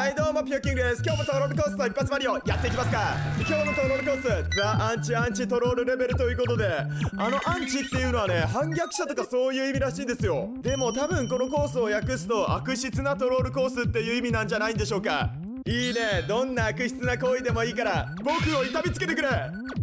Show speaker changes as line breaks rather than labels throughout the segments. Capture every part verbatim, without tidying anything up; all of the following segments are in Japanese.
はいどうもピョキングです。今日もトロールコースと一発マリオやっていきますか。今日のトロールコースザ・アンチ・アンチ・トロールレベルということで、あのアンチっていうのはね反逆者とかそういう意味らしいんですよ。でも多分このコースを訳すと悪質なトロールコースっていう意味なんじゃないんでしょうか。いいね、どんな悪質な行為でもいいから僕を痛みつけてくれ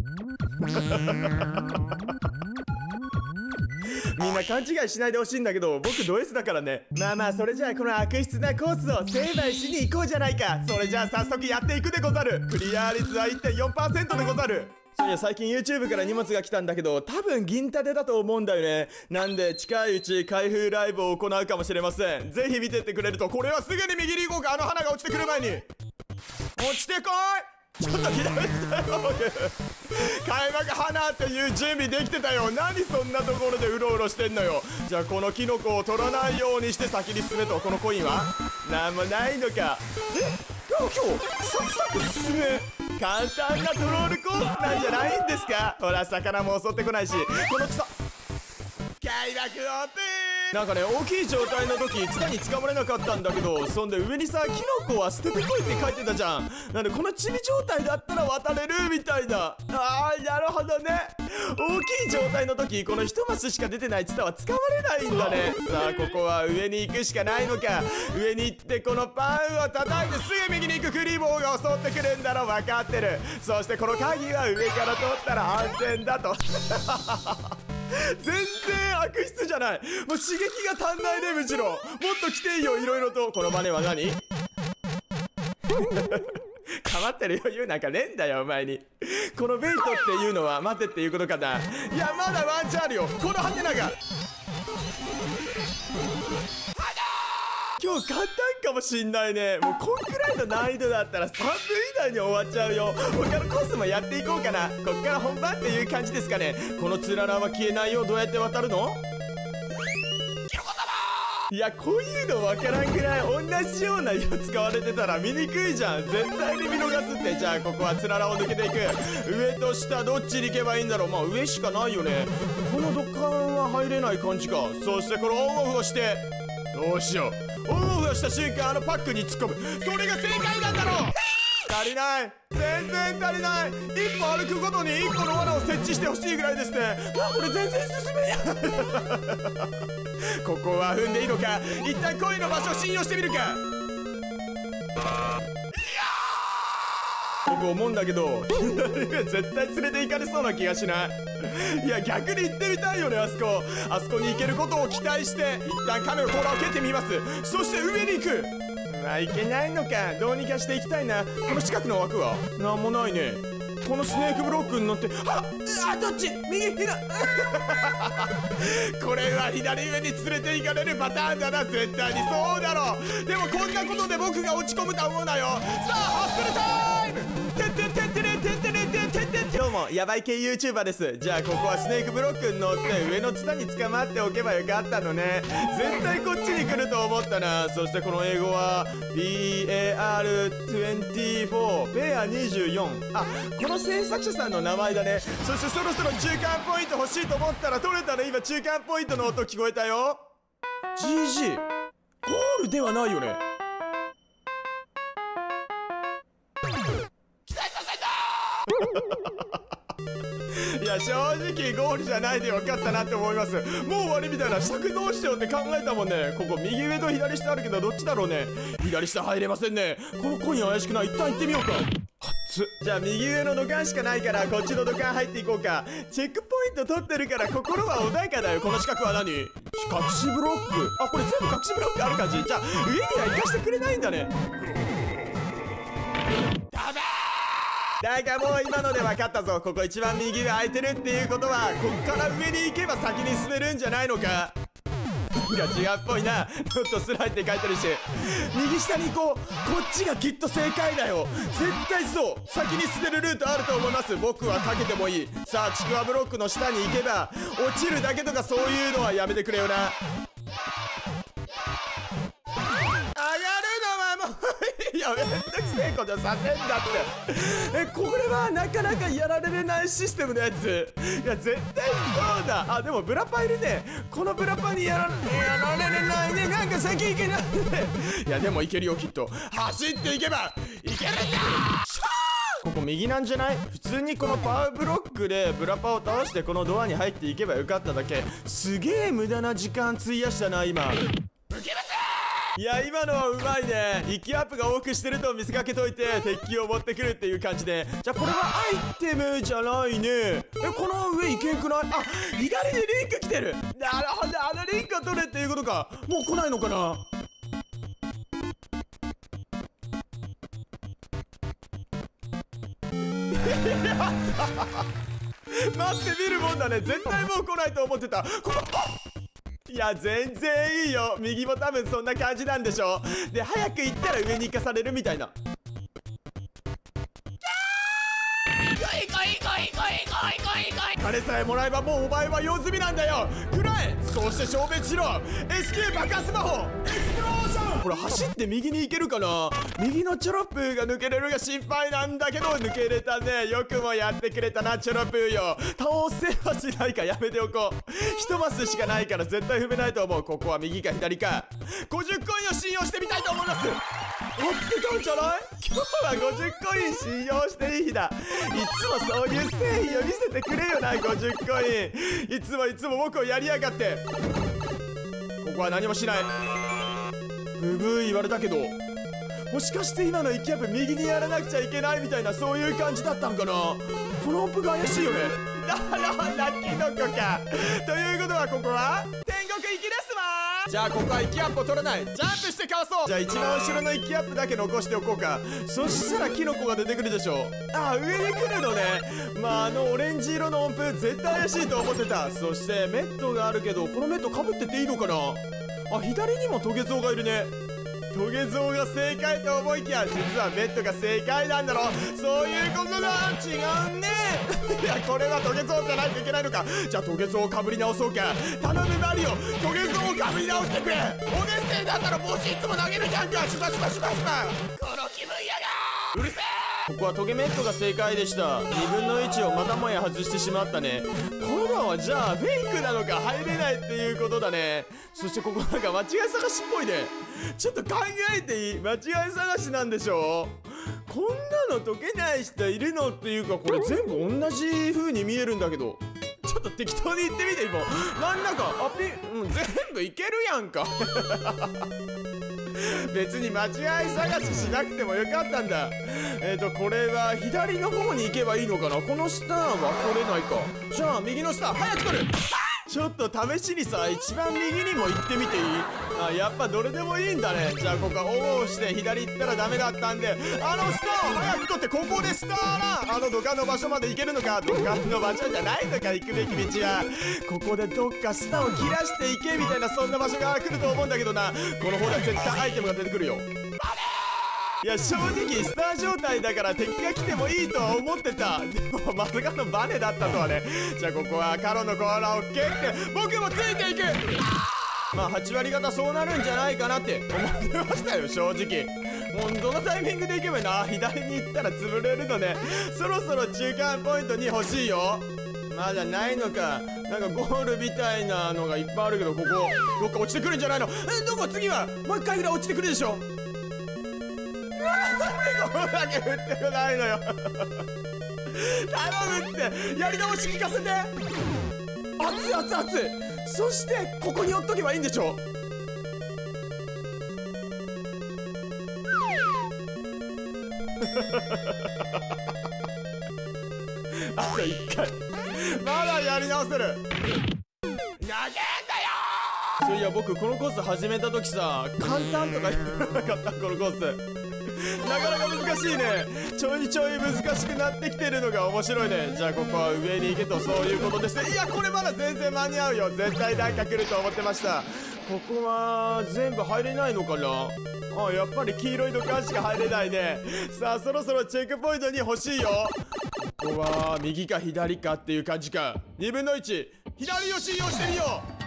みんな勘違いしないでほしいんだけど、僕ド S だからね。まあまあ、それじゃあこの悪質なコースを成敗しに行こうじゃないか。それじゃあ早速やっていくでござる。クリア率は いってんよんパーセント でござる。そういや最近 YouTube から荷物が来たんだけど、多分銀盾だと思うんだよね。なんで近いうち開封ライブを行うかもしれません。ぜひ見てってくれると。これはすぐに右に行こうか。あの花が落ちてくる前に落ちてこい。ちょっと左下よ開幕花っていう準備できてたよ。何そんなところでうろうろしてんのよ。じゃあこのキノコを取らないようにして先に進めと。このコインはなんもないのか。え今日サクサク進め簡単なトロールコースなんじゃないんですか。ほら魚も襲ってこないし。この草開幕オープン。なんかね大きい状態の時ツタに捕まれなかったんだけど、そんで上にさキノコは捨ててこいって書いてたじゃん。なんでこのチビ状態だったら渡れるみたいだ。あーなるほどね。大きい状態の時この一マスしか出てないツタは捕まれないんだね。さあここは上に行くしかないのか。上に行ってこのパンを叩いてすぐ右に行くクリボーが襲ってくるんだろ。分かってる。そしてこの鍵は上から通ったら安全だと全然悪質じゃない。もう刺激が足んないね。むしろもっと来ていいよ。いろいろと。このバネは何かまってる余裕なんかねえんだよお前に。このベイトっていうのは待てっていうことかな。いやまだワンチャンあるよ。このハテナが今日簡単かもしんないね。もうこんくらいの難易度だったらさんぶん以内に終わっちゃうよ。他のコースもやっていこうかな。こっから本番っていう感じですかね。このつららは消えないよ。どうやって渡るの。いやこういうの分からんくらい同じような色使われてたら見にくいじゃん。絶対に見逃すって。じゃあここはつららを抜けていく。上と下どっちに行けばいいんだろう。まあ上しかないよね。この土管は入れない感じか。そしてこのオンオフをしてどうしよう。オンオフをした瞬間あのパックに突っ込む。それが正解なんだろう。足りない。全然足りない。一歩歩くごとに一個の罠を設置してほしいぐらいですね。あこれ全然進めやここは踏んでいいのか。一旦恋の場所を信用してみるか。僕思うんだけど絶対連れて行かれそうな気がしない。いや逆に行ってみたいよね。あそこあそこに行けることを期待して一旦亀の甲羅を蹴ってみます。そして上に行く。まあいけないのか。どうにかしていきたいな。この近くの枠はなんもないね。このスネークブロックに乗ってああどっち右左これは左上に連れて行かれるパターンだな。絶対にそうだろう。でもこんなことで僕が落ち込むと思うなよ。さあハッスルタイムてってってってれてってれてってって。どうもヤバい系 YouTuber です。じゃあここはスネークブロックに乗って上のツタに捕まっておけばよかったのね。絶対こっちに来ると思ったな。そしてこの英語は ビーエーアールにじゅうよん ペアにじゅうよん。あこの制作者さんの名前だね。そしてそろそろ中間ポイント欲しいと思ったら取れたね。今中間ポイントの音聞こえたよ。 ジージー ゴールではないよね。いや正直ゴールじゃないでよかったなって思います。もう終わりみたいな。尺どうしようって考えたもんね。ここ右上と左下あるけどどっちだろうね。左下入れませんね。このコイン怪しくない。一旦行ってみようか。じゃあ右上の土管しかないからこっちの土管入っていこうか。チェックポイント取ってるから心は穏やかだよ。この四角は何。隠しブロック。あこれ全部隠しブロックある感じ。じゃあ上には行かしてくれないんだね。ダメだがもう今ので分かったぞ。ここ一番右上空いてるっていうことはこっから上に行けば先に進めるんじゃないのか。いや違うっぽいな。ノットスライって書いてるし。右下に行こう。こっちがきっと正解だよ。絶対そう。先に進めるルートあると思います。僕はかけてもいい。さあちくわブロックの下に行けば落ちるだけとかそういうのはやめてくれよな。上がるのはもういやめんどくせえことさせんだってえこれはなかなかやられないシステムのやつ。いや絶対そうだ。あでもブラパいるね。このブラパにやらやられないね。なんか先行けないいやでもいけるよきっと。走っていけばいけるんだ。ここ右なんじゃない？普通にこのパワーブロックでブラパを倒してこのドアに入っていけばよかっただけ。すげえ無駄な時間費やしたな今。いや今のはうまいね。息アップが多くしてると見せかけといて鉄球を持ってくるっていう感じで。じゃあこれはアイテムじゃないね。えこの上いけんくない？あ左にリンク来てる。なるほどあのリンクを取れっていうことか。もう来ないのかな。待ってみるもんだね。絶対もう来ないと思ってた。ここいや全然いいよ。右も多分そんな感じなんでしょ。で早く行ったら上に行かされるみたいな。金さえもらえばもうお前は用済みなんだよ。くらえ。そうして消滅しろ。 エスキュー 爆発魔法エクスプロージョン。これ走って右に行けるかな。右のチョロップーが抜けれるが心配なんだけど抜けれたね。よくもやってくれたなチョロップーよ。倒せはしないかやめておこう。一マスしかないから絶対踏めないと思う。ここは右か左か。ごじゅっコインを信用してみたいと思います。合ってたんじゃない？今日はごじゅっコイン信用していい日だ。いつもそういう誠意を見せてくれよな。ごじゅっコインいつもいつも僕をやりやがって。ここは何もしない。ブブー言われたけどもしかして今の息アップ右にやらなくちゃいけないみたいなそういう感じだったんかな。この音符が怪しいよね。なるほどキノコか。ということはここは天国行きですわ。じゃあここは息アップを取らない。ジャンプしてかわそう。じゃあ一番後ろの息アップだけ残しておこうか。そしたらキノコが出てくるでしょう。あ上に来るのね。まああのオレンジ色の音符絶対怪しいと思ってた。そしてメットがあるけどこのメットかぶってていいのかな。あ左にもトゲゾウがいるね。トゲゾウが正解と思いきや実はメットが正解なんだろ。そういうことだ。違うねいやこれはトゲゾウじゃないといけないのか。じゃあトゲゾウをかぶり直そうか。頼むマリオトゲゾウをかぶり直してくれ。おねんせいだったら帽子いつも投げるじゃんか。しばしばしばしばこの気分やがうるせえ。ここはトゲメットが正解でした。にぶんのいちをまたもや外してしまったね。このはじゃあフェイクなのか入れないっていうことだね。そしてここなんか間違い探しっぽいね。ちょっと考えていい？間違い探しなんでしょ。こんなの解けない人いるのっていうかこれ全部同じ風に見えるんだけど。ちょっと適当に言ってみて。今真ん中あピうん全部いけるやんか別に間違い探ししなくてもよかったんだ。えっとこれは左の方に行けばいいのかな。このスターは取れないか。じゃあ右のスター早く取る。ちょっと試しにさ一番右にも行ってみていい？あやっぱどれでもいいんだね。じゃあここはオンをして左行ったらダメだったんであのスターを早く取ってここでスターな。あの土管の場所まで行けるのか。土管の場所じゃないのか行くべき道は。ここでどっかスターを切らしていけみたいなそんな場所が来ると思うんだけどな。この方では絶対アイテムが出てくるよ。いや正直スター状態だから敵が来てもいいとは思ってた。でもまさかのバネだったとはね。じゃあここはカロの甲羅を蹴って僕もついていく。まあはち割方そうなるんじゃないかなって思ってましたよ正直。もうどのタイミングで行けばいいな。左に行ったら潰れるのね。そろそろ中間ポイントに欲しいよ。まだないのか。なんかゴールみたいなのがいっぱいあるけどここどっか落ちてくるんじゃないの。えどこ次はもう一回ぐらい落ちてくるでしょ。ここだけ振ってこないのよ頼むってやり直し聞かせて。熱い熱い熱い。そしてここに置っとけばいいんでしょ。あといっかいまだやり直せる。投げんだよ。そういや僕このコース始めた時さ簡単とか言わなかった。このコースなかなか難しいね。ちょいちょい難しくなってきてるのが面白いね。じゃあここは上に行けとそういうことですね。いやこれまだ全然間に合うよ。絶対なんか来ると思ってました。ここは全部入れないのかな。あやっぱり黄色い土管しか入れないね。さあそろそろチェックポイントに欲しいよ。ここは右か左かっていう感じか。にぶんのいち左を信用してみよう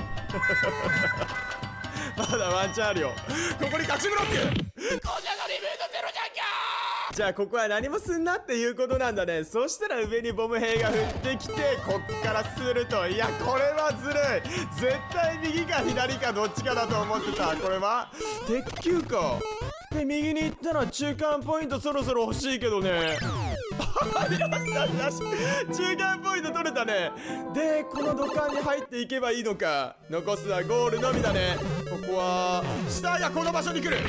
まだワンチャンあるよ。ここに隠しブロック。こんなのにぶんのじゃあここは何もすんなっていうことなんだね。そしたら上にボム兵が降ってきて、こっからすると、いやこれはずるい。絶対右か左かどっちかだと思ってた。これは鉄球か。で右に行ったら中間ポイントそろそろ欲しいけどね。よしよし、中間ポイント取れたね。でこの土管に入っていけばいいのか。残すはゴールのみだね。ここはスターがこの場所に来る。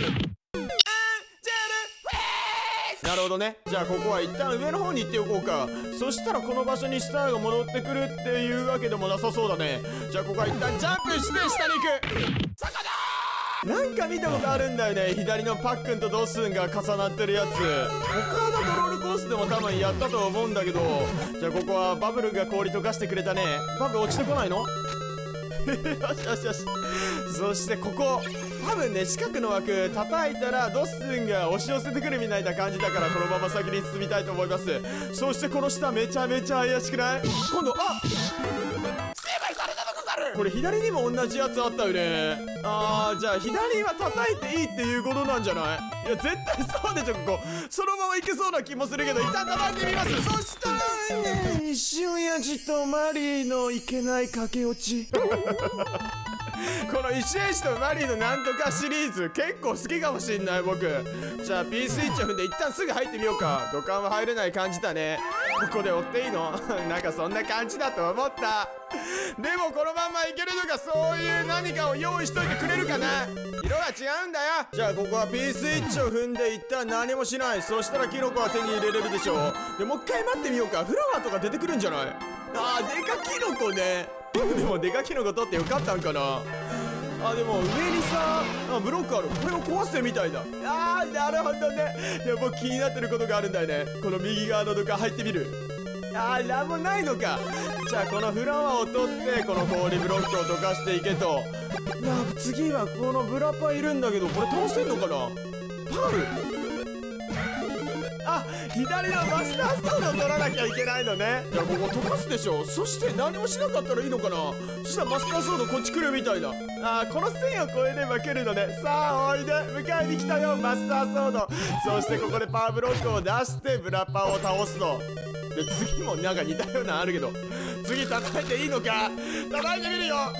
なるほどね。じゃあここは一旦上の方に行っておこうか。そしたらこの場所にスターが戻ってくるっていうわけでもなさそうだね。じゃあここは一旦ジャンプして下に行く。坂だー。なんか見たことあるんだよね。左のパックンとドッスンが重なってるやつ。他のドロールコースでも多分やったと思うんだけど。じゃあここはバブルが氷溶かしてくれたね。バブル落ちてこないの？よしよしよし。そしてここ多分ね、四角の枠叩いたらドッスンが押し寄せてくるみたいな感じだから、このまま先に進みたいと思います。そしてこの下めちゃめちゃ怪しくない？今度、あっ、成敗されたでござる。これ左にも同じやつあったよね。あー、じゃあ左は叩いていいっていうことなんじゃない？いや絶対そうでしょ。ここそのままいけそうな気もするけど、一旦叩いてみます。そしたらね、一瞬やじとマリーのいけない駆け落ちこの石英師とマリーのなんとかシリーズ結構好きかもしんない僕。じゃあ P スイッチを踏んで一旦すぐ入ってみようか。土管は入れない感じだね。ここで追っていいの？なんかそんな感じだと思った。でもこのまんまいけるのか。そういう何かを用意しといてくれるかな。色は違うんだよ。じゃあここは P スイッチを踏んで一旦何もしない。そしたらキノコは手に入れれるでしょう。でもう一回待ってみようか。フラワーとか出てくるんじゃない？あー、デカキノコね。でもデカキノコ取ってよかったんかな。あ、でも上にさあブロックある。これを壊してるみたいだ。あー、なるほどね。でも僕気になってることがあるんだよね。この右側のどか入ってみる。あー、なんもないのか。じゃあこのフラワーを取ってこの氷ブロックを溶かしていけと。なあ、次はこのブラパいるんだけど、これ倒せんのかな。パール、あ、左のマスターストーンを取らなきゃいけないのね。じゃあここ溶かすでしょ。そして何もしなかったらいいのかな。そしたらマスターソードこっち来るみたいだ。あー、この線を越えれば来るのね。さあおいで、迎えに来たよマスターソード。そしてここでパワーブロックを出してブラッパーを倒すと。で次もなんか似たようなのあるけど、次叩いていいのか。叩いてみるよ。どうなる。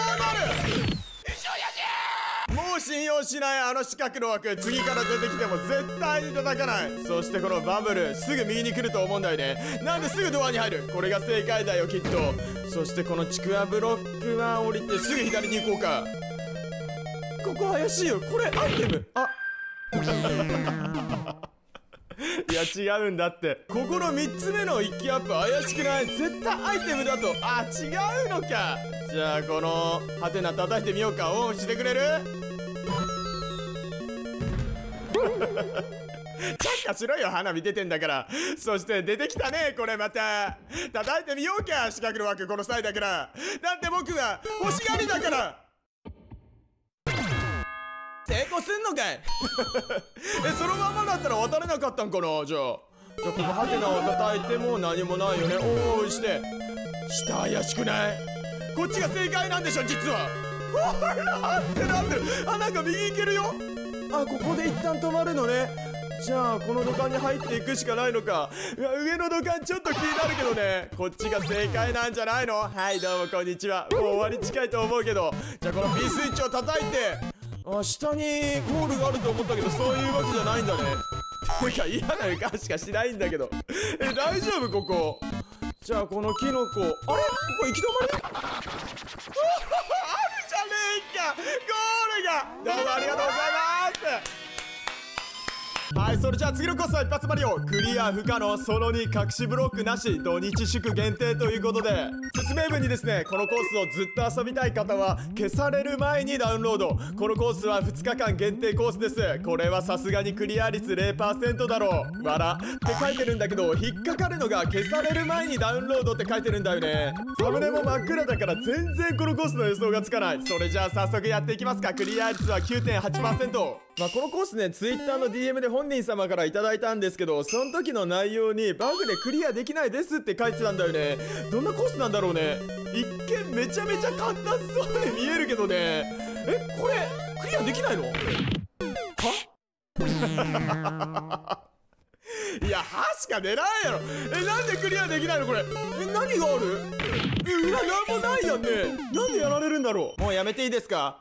もう信用しない。あの四角の枠次から出てきても絶対に叩かない。そしてこのバブルすぐ右に来ると思うんだよね。なんですぐドアに入る。これが正解だよきっと。そしてこのちくわブロックは降りてすぐ左に行こうか。ここ怪しいよ。これアイテム。あいや違うんだって。ここのみっつめの一気アップ怪しくない？絶対アイテムだと。あ、違うのか。じゃあこのハテナ叩いてみようか。オンしてくれる？着火しろよ、花火出てんだから。そして出てきたね。これまた叩いてみようか。四角の枠この際だから。だって僕は欲しがりだから。成功すんのかいえ、そのままだったら渡れなかったんかな。じゃあじゃあここハテナを叩いても何もないよね。おーいして、下怪しくない？こっちが正解なんでしょ実は。ほらってなってる。あ、なんか右行けるよ。あ、ここで一旦止まるのね。じゃあこの土管に入っていくしかないのか。いや、上の土管ちょっと気になるけどね。こっちが正解なんじゃないの。はいどうもこんにちは。もう終わり近いと思うけど。じゃあこの P スイッチを叩いて、あ、下にゴールがあると思ったけどそういうわけじゃないんだね。てか嫌な予感しかしないんだけどえ、大丈夫ここ。じゃあこのキノコ、あれここ行き止まりあるじゃねえかゴールが。どうもありがとうございます。はい、それじゃあ次のコースは一発マリオ。クリア不可能、そのに隠しブロックなし、土日祝限定ということで、説明文にですね、このコースをずっと遊びたい方は消される前にダウンロード。このコースはふつかかん限定コースです。これはさすがにクリア率 ゼロパーセント だろう。わらって書いてるんだけど、引っかかるのが消される前にダウンロードって書いてるんだよね。サムネも真っ暗だから全然このコースの予想がつかない。それじゃあ早速やっていきますか。クリア率は きゅうてんはちパーセント。まあこのコースね、ツイッターの ディーエム で本人様からいただいたんですけど、その時の内容にバグでクリアできないですって書いてたんだよね。どんなコースなんだろうね。一見めちゃめちゃ簡単そうに見えるけどね。え、これクリアできないの？はいや、歯しか出ないやろ。え、なんでクリアできないのこれ。え、何がある。え、裏なんもないやんね。なんでやられるんだろう。もうやめていいですか。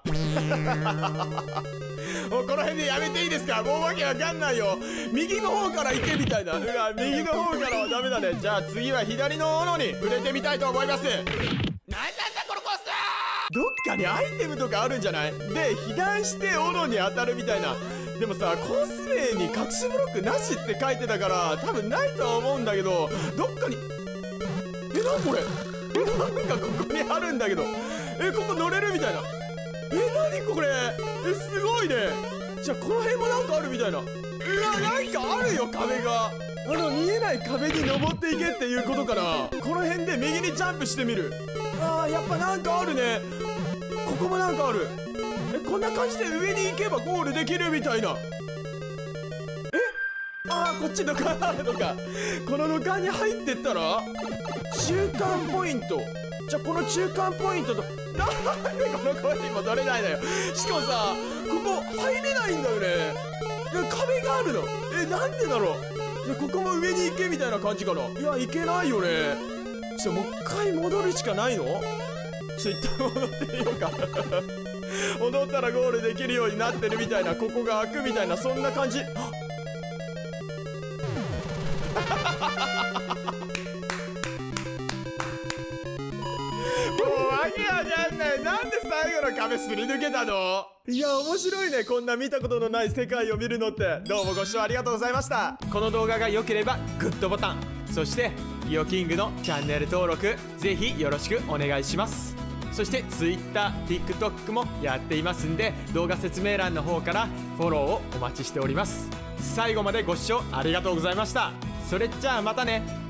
もうこの辺でやめていいですか。もうわけわかんないよ。右の方から行けみたいな。うわ、右の方からはダメだね。じゃあ次は左の斧に触れてみたいと思います。なんなんだこのコース。どっかにアイテムとかあるんじゃない。で、被弾して斧に当たるみたいな。でもさ、コース名に隠しブロックなしって書いてたから多分ないとは思うんだけど、どっかに。え、なんこれ。え、なんかここにあるんだけど。え、ここ乗れるみたいな。え、なにこれ。え、すごいね。じゃあこの辺もなんかあるみたいな。うわ、なんかあるよ、壁が。あの見えない壁に登っていけっていうことかな。この辺で右にジャンプしてみる。あー、やっぱなんかあるね。ここもなんかある。え、こんな感じで上に行けばゴールできるみたいな。え、あー、こっちの間あるのか。この路間に入ってったら中間ポイント。じゃあこの中間ポイントとなんでこの声に戻れないのよ。しかもさ、ここ入れないんだよね。壁があるの。え、なんでだろう。いや、ここも上に行けみたいな感じかな。いや、行けないよね。ちょ、もう一回戻るしかないの。ちょ、一旦戻ってみようか。戻ったらゴールできるようになってるみたいな。ここが開くみたいな、そんな感じ。もうわけわかんない。なんで最後の壁すり抜けたの。いや、面白いね。こんな見たことのない世界を見るのって。どうもご視聴ありがとうございました。この動画が良ければグッドボタン、そしてイオキングのチャンネル登録ぜひよろしくお願いします。そして Twitter、TikTok もやっていますんで、動画説明欄の方からフォローをお待ちしております。最後までご視聴ありがとうございました。それじゃあまたね。